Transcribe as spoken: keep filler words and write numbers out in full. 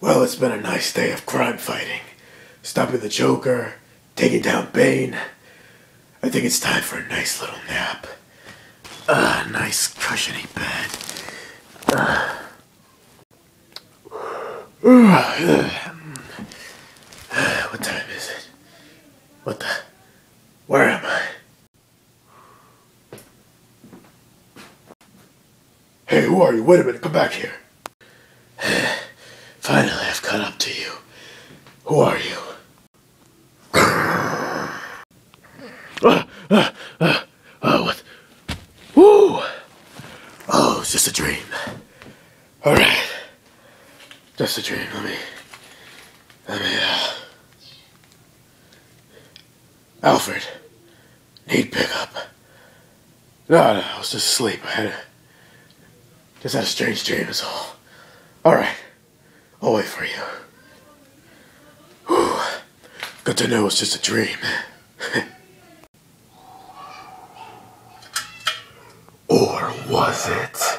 Well, it's been a nice day of crime fighting. Stopping the Joker, taking down Bane. I think it's time for a nice little nap. Ah, uh, nice cushiony bed. Uh. What time is it? What the? Where am I? Hey, who are you? Wait a minute, come back here. Finally, I've caught up to you. Who are you? uh, uh, uh, oh, what? Woo! Oh, it's just a dream. Alright. Just a dream. Let me... Let me, uh... Alfred. Need pickup. No, no, I was just asleep. I had a... Just had a strange dream, is all. Alright. I'll wait for you. Whew. Good to know it's just a dream. Or was it?